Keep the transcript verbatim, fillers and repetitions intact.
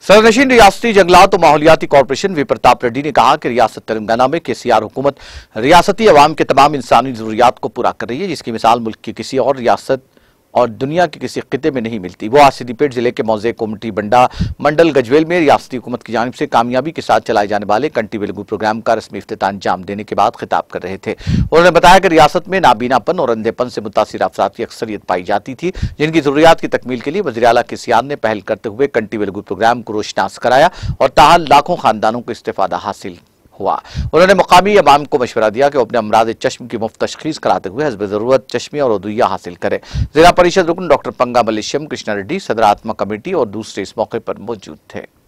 सरनशीन रियासती जंगलात और माहौलियाती कॉरपोरेशन वी प्रताप रेड्डी ने कहा कि रियासत तेलंगाना में केसीआर हुकूमत रियासती अवाम के तमाम इंसानी जरूरियात को पूरा कर रही है, जिसकी मिसाल मुल्क की किसी और रियासत और दुनिया के किसी खिते में नहीं मिलती। वो आज सिद्दीपेट जिले के मौजे कोमटी बंडा मंडल गजवेल में रियासती हुकूमत की जानिब से कामयाबी के साथ चलाए जाने वाले कंटी वेलगू प्रोग्राम का रस्मी इफ्तिताह अंजाम देने के बाद खिताब कर रहे थे। उन्होंने बताया कि रियासत में नाबीनापन और अंधेपन से मुतासिर अफराद की अक्सरियत पाई जाती थी, जिनकी जरूरियात की तकमील के लिए वज़ीर आला केसीआर ने पहल करते हुए कंटी वेलगू प्रोग्राम को रोशनास कराया और ताहाल लाखों खानदानों को इस्तेफादा हासिल हुआ। उन्होंने मुकामी अवाम को मशवरा दिया कि वो अपने अमराज चश्म की मुफ्त तशखीस कराते हुए हस्ब जरूरत चश्मे और अदविया हासिल करें। जिला परिषद रुकन डॉक्टर पंगा मलेशियम कृष्णा रेड्डी, सदर आत्मा कमेटी और दूसरे इस मौके पर मौजूद थे।